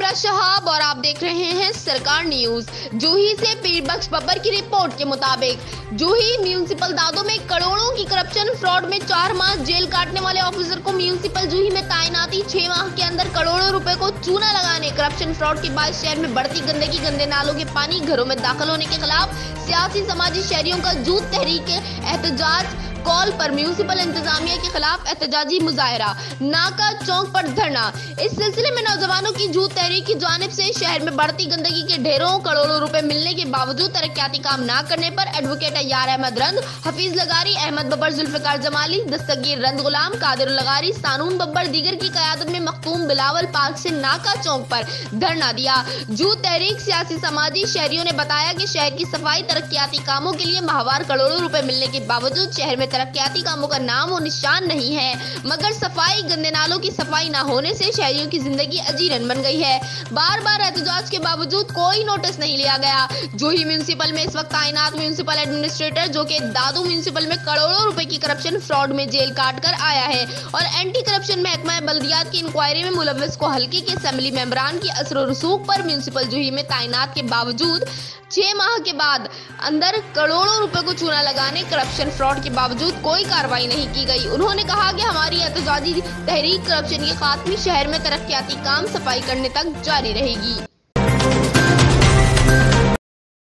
इमरान शहाब और आप देख रहे हैं सरकार न्यूज। जूही से पीरबख्श बब्बर की रिपोर्ट के मुताबिक जूही म्यूनिसिपल दादों में करोड़ों की करप्शन फ्रॉड में 4 माह जेल काटने वाले ऑफिसर को म्यूनिसिपल जूही में तैनाती, 6 माह के अंदर करोड़ों रुपए को चूना लगाने, करप्शन फ्रॉड के बाद शहर में बढ़ती गंदगी, गंदे नालों के पानी घरों में दाखिल होने के खिलाफ सियासी समाजी शहरियों का जूथ तहरीक एहतजाज, कॉल पर म्यूनिसिपल इंतजामिया के खिलाफ एहतजाजी मुजाहरा, नाका चौक पर धरना। इस सिलसिले में नौजवानों की जूथ तहरीक की जानिब से शहर में बढ़ती गंदगी के ढेरों करोड़ों रुपए मिलने के बावजूद तरक्याती काम न करने पर एडवोकेट अय्यार अहमद रंद, हफीज लगारी, अहमद बब्बर, जुल्फिकार जमाली, दस्तगीर रंद गुलाम, कादिर लगारी, सानून बब्बर दीगर की कयादत में मखतूम बिलावल पार्क से नाका चौक पर धरना दिया। जूथ तहरीक सियासी समाजी शहरियों ने बताया कि शहर की सफाई तरक्याती कामों के लिए माहवार करोड़ों रुपए मिलने के बावजूद शहर में तरक्याती कामों का नाम और निशान नहीं है, मगर सफाई, गंदे नालों की सफाई न होने से शहरियों की जिंदगी अजीरन बन गई है। बार बार एहतजाज के बावजूद कोई नोटिस नहीं लिया गया। जूही म्यूनिसिपल में इस वक्त तैनात म्यूनिसिपल एडमिनिस्ट्रेटर, जो कि दादू म्यूनिसिपल में करोड़ों रुपए की करप्शन फ्रॉड में जेल काट कर आया है और एंटी करप्शन महकमा बल्दियात की इंक्वायरी में मुलव्विस को हल्के के असेंबली मेंबरान की असर रसूख पर म्यूनिसिपल जूही में तैनात के बावजूद 6 माह के बाद अंदर करोड़ों रुपए को चूना लगाने, करप्शन फ्रॉड के बावजूद कोई कार्रवाई नहीं की गई। उन्होंने कहा कि हमारी एहतजाजी तहरीक करप्शन के खात्मे, शहर में तरक्याती काम, सफाई करने तक जारी रहेगी।